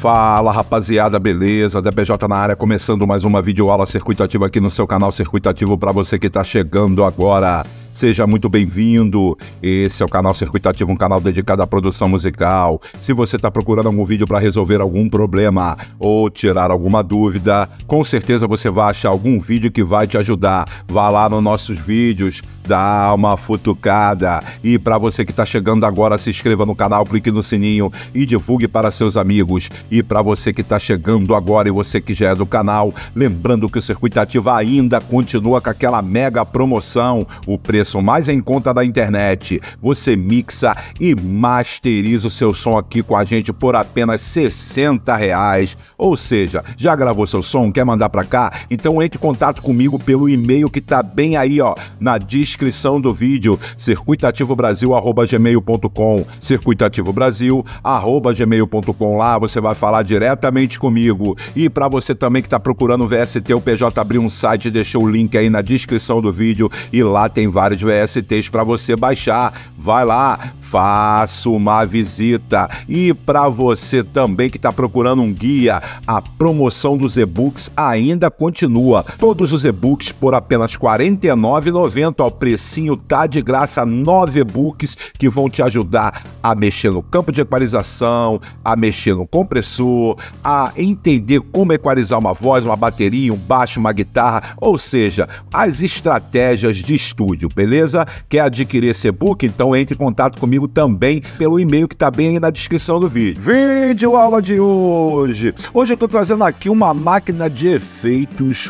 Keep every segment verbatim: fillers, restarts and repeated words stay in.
Fala rapaziada, beleza? D P J na área, começando mais uma videoaula Circuito Ativo aqui no seu canal Circuito Ativo para você que está chegando agora. Seja muito bem-vindo. Esse é o canal Circuito Ativo, um canal dedicado à produção musical. Se você está procurando algum vídeo para resolver algum problema ou tirar alguma dúvida, com certeza você vai achar algum vídeo que vai te ajudar. Vá lá nos nossos vídeos, dá uma futucada. E para você que está chegando agora, se inscreva no canal, clique no sininho e divulgue para seus amigos. E para você que está chegando agora e você que já é do canal, lembrando que o Circuito Ativo ainda continua com aquela mega promoção, o preço mais em conta da internet. Você mixa e masteriza o seu som aqui com a gente por apenas sessenta reais. Ou seja, já gravou seu som? Quer mandar para cá? Então entre em contato comigo pelo e-mail que tá bem aí, ó, na descrição do vídeo, circuito ativo brasil arroba gmail ponto com, circuito ativo brasil arroba gmail ponto com. Lá você vai falar diretamente comigo. E para você também que tá procurando V S T, o P J abriu um site, deixou o link aí na descrição do vídeo e lá tem vários V S Ts para você baixar. Vai lá, faça uma visita. E para você também que está procurando um guia, a promoção dos e-books ainda continua. Todos os e-books por apenas quarenta e nove reais e noventa centavos. O precinho tá de graça. Nove e-books que vão te ajudar a mexer no campo de equalização, a mexer no compressor, a entender como equalizar uma voz, uma bateria, um baixo, uma guitarra, ou seja, as estratégias de estúdio. Beleza? Quer adquirir esse e-book? Então entre em contato comigo também pelo e-mail que tá bem aí na descrição do vídeo. Vídeo aula de hoje. Hoje eu tô trazendo aqui uma máquina de efeitos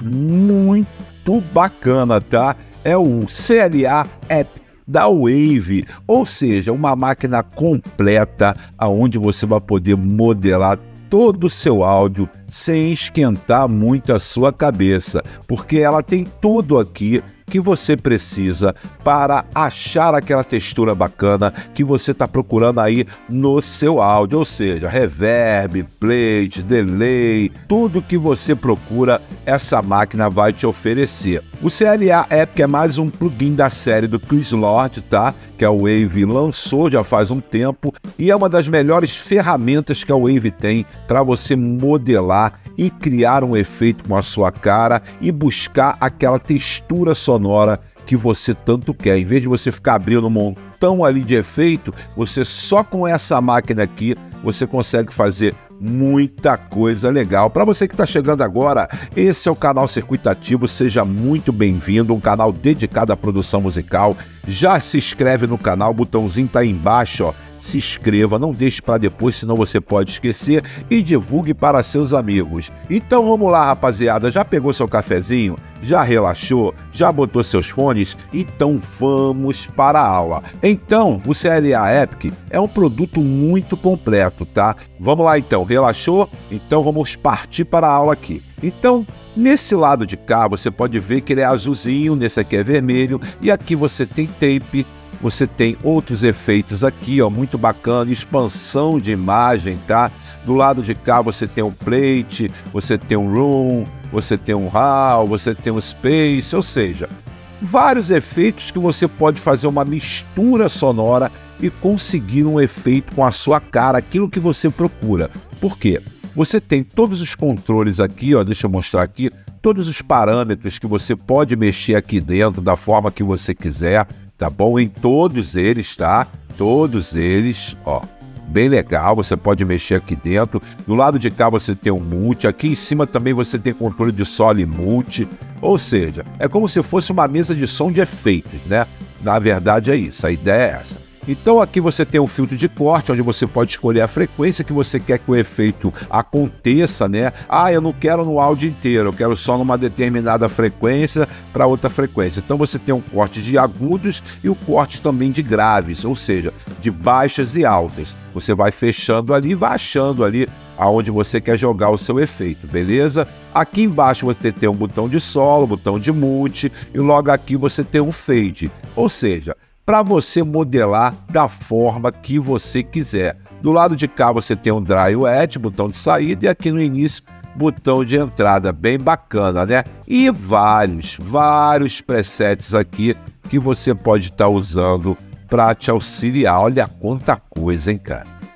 muito bacana, tá? É o C L A Epic da Wave, ou seja, uma máquina completa aonde você vai poder modelar todo o seu áudio sem esquentar muito a sua cabeça, porque ela tem tudo aqui que você precisa para achar aquela textura bacana que você está procurando aí no seu áudio, ou seja, reverb, plate, delay, tudo que você procura, essa máquina vai te oferecer. O C L A Epic é mais um plugin da série do Chris Lord, tá? Que a Wave lançou já faz um tempo e é uma das melhores ferramentas que a Wave tem para você modelar e criar um efeito com a sua cara e buscar aquela textura sonora que você tanto quer. Em vez de você ficar abrindo um montão ali de efeito, você só com essa máquina aqui, você consegue fazer muita coisa legal. Para você que está chegando agora, esse é o canal Circuito Ativo, seja muito bem-vindo, um canal dedicado à produção musical. Já se inscreve no canal, o botãozinho tá aí embaixo, ó. Se inscreva, não deixe para depois, senão você pode esquecer, e divulgue para seus amigos. Então vamos lá, rapaziada, já pegou seu cafezinho? Já relaxou? Já botou seus fones? Então vamos para a aula. Então, o C L A Epic é um produto muito completo, tá? Vamos lá então, relaxou? Então vamos partir para a aula aqui. Então, nesse lado de cá, você pode ver que ele é azulzinho, nesse aqui é vermelho, e aqui você tem tape. Você tem outros efeitos aqui, ó, muito bacana, expansão de imagem, tá? Do lado de cá você tem um plate, você tem um room, você tem um hall, você tem um space, ou seja, vários efeitos que você pode fazer uma mistura sonora e conseguir um efeito com a sua cara, aquilo que você procura. Por quê? Você tem todos os controles aqui, ó, deixa eu mostrar aqui, todos os parâmetros que você pode mexer aqui dentro da forma que você quiser. Tá bom? Em todos eles, tá? Todos eles, ó, bem legal, você pode mexer aqui dentro. Do lado de cá você tem um multi, aqui em cima também você tem controle de solo e multi. Ou seja, é como se fosse uma mesa de som de efeitos, né? Na verdade é isso, a ideia é essa. Então aqui você tem um filtro de corte, onde você pode escolher a frequência que você quer que o efeito aconteça, né? Ah, eu não quero no áudio inteiro, eu quero só numa determinada frequência para outra frequência. Então você tem um corte de agudos e o corte também de graves, ou seja, de baixas e altas. Você vai fechando ali, vai achando ali aonde você quer jogar o seu efeito, beleza? Aqui embaixo você tem um botão de solo, botão de multi e logo aqui você tem um fade, ou seja, para você modelar da forma que você quiser. Do lado de cá você tem um Dry Wet, botão de saída, e aqui no início, botão de entrada, bem bacana, né? E vários, vários presets aqui que você pode estar usando para te auxiliar. Olha quanta coisa, hein, cara?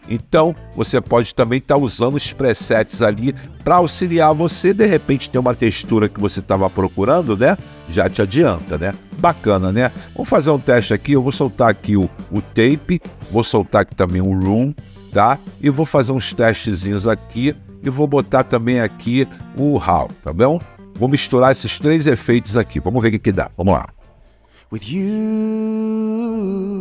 Então, você pode também estar usando os presets ali para auxiliar você, de repente ter uma textura que você estava procurando, né? Já te adianta, né? Bacana, né? Vamos fazer um teste aqui, eu vou soltar aqui o, o tape, vou soltar aqui também o room, tá? E vou fazer uns testezinhos aqui e vou botar também aqui o raw, tá bom? Vou misturar esses três efeitos aqui, vamos ver o que que dá, vamos lá. With you,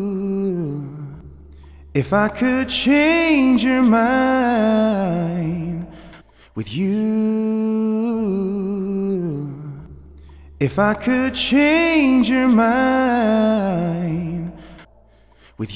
if I could change your mind. With you, if I could change your mind. With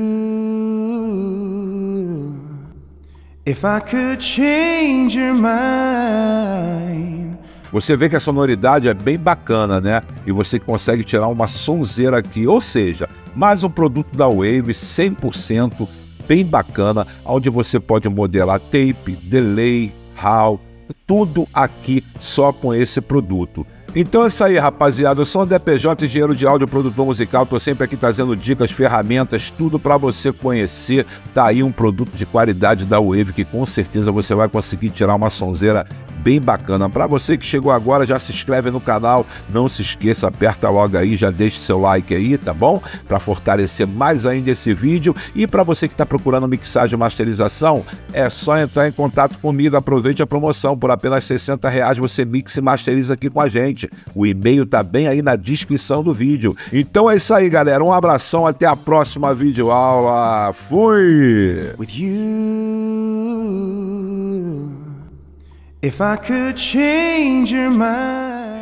you, if I could change your mind. Você vê que a sonoridade é bem bacana, né? E você consegue tirar uma sonzeira aqui, ou seja, mais um produto da Wave cem por cento bem bacana, onde você pode modelar tape, delay, raw, tudo aqui só com esse produto. Então é isso aí, rapaziada. Eu sou o D P J, engenheiro de áudio, produtor musical. Tô sempre aqui trazendo dicas, ferramentas, tudo para você conhecer. Tá aí um produto de qualidade da Wave que com certeza você vai conseguir tirar uma sonzeira bem bacana. Para você que chegou agora, já se inscreve no canal, não se esqueça, aperta logo aí, já deixa seu like aí, tá bom? Para fortalecer mais ainda esse vídeo. E para você que está procurando mixagem e masterização, é só entrar em contato comigo, aproveite a promoção, por apenas sessenta reais você mixa e masteriza aqui com a gente. O e-mail tá bem aí na descrição do vídeo. Então é isso aí, galera, um abração, até a próxima videoaula, fui! With you, if I could change your mind.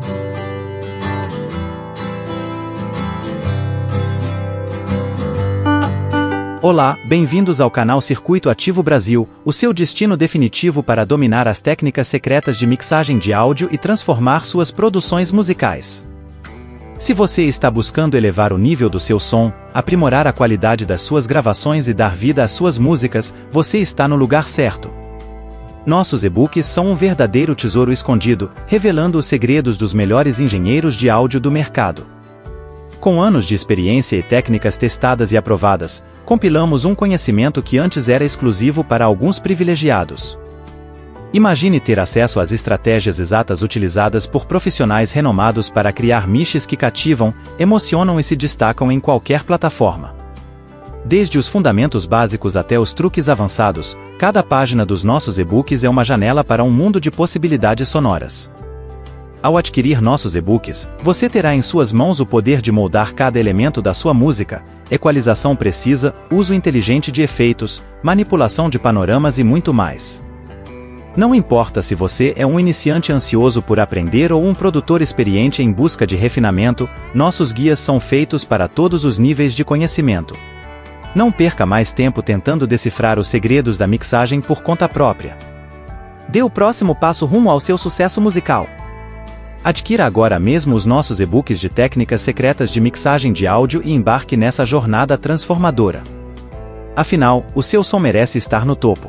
Olá, bem-vindos ao canal Circuito Ativo Brasil, o seu destino definitivo para dominar as técnicas secretas de mixagem de áudio e transformar suas produções musicais. Se você está buscando elevar o nível do seu som, aprimorar a qualidade das suas gravações e dar vida às suas músicas, você está no lugar certo. Nossos e-books são um verdadeiro tesouro escondido, revelando os segredos dos melhores engenheiros de áudio do mercado. Com anos de experiência e técnicas testadas e aprovadas, compilamos um conhecimento que antes era exclusivo para alguns privilegiados. Imagine ter acesso às estratégias exatas utilizadas por profissionais renomados para criar mixes que cativam, emocionam e se destacam em qualquer plataforma. Desde os fundamentos básicos até os truques avançados, cada página dos nossos e-books é uma janela para um mundo de possibilidades sonoras. Ao adquirir nossos e-books, você terá em suas mãos o poder de moldar cada elemento da sua música, equalização precisa, uso inteligente de efeitos, manipulação de panoramas e muito mais. Não importa se você é um iniciante ansioso por aprender ou um produtor experiente em busca de refinamento, nossos guias são feitos para todos os níveis de conhecimento. Não perca mais tempo tentando decifrar os segredos da mixagem por conta própria. Dê o próximo passo rumo ao seu sucesso musical. Adquira agora mesmo os nossos e-books de técnicas secretas de mixagem de áudio e embarque nessa jornada transformadora. Afinal, o seu som merece estar no topo.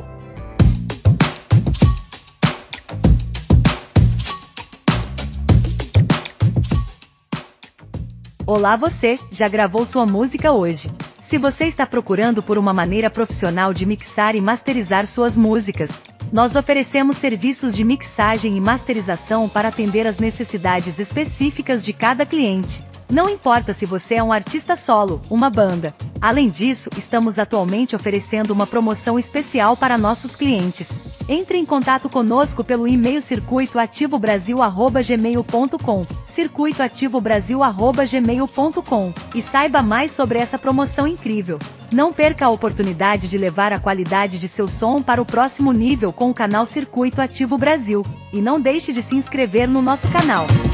Olá, você já gravou sua música hoje? Se você está procurando por uma maneira profissional de mixar e masterizar suas músicas, nós oferecemos serviços de mixagem e masterização para atender às necessidades específicas de cada cliente. Não importa se você é um artista solo, uma banda. Além disso, estamos atualmente oferecendo uma promoção especial para nossos clientes. Entre em contato conosco pelo e-mail circuito ativo brasil arroba gmail ponto com, circuito ativo brasil arroba gmail ponto com, e saiba mais sobre essa promoção incrível. Não perca a oportunidade de levar a qualidade de seu som para o próximo nível com o canal Circuito Ativo Brasil. E não deixe de se inscrever no nosso canal.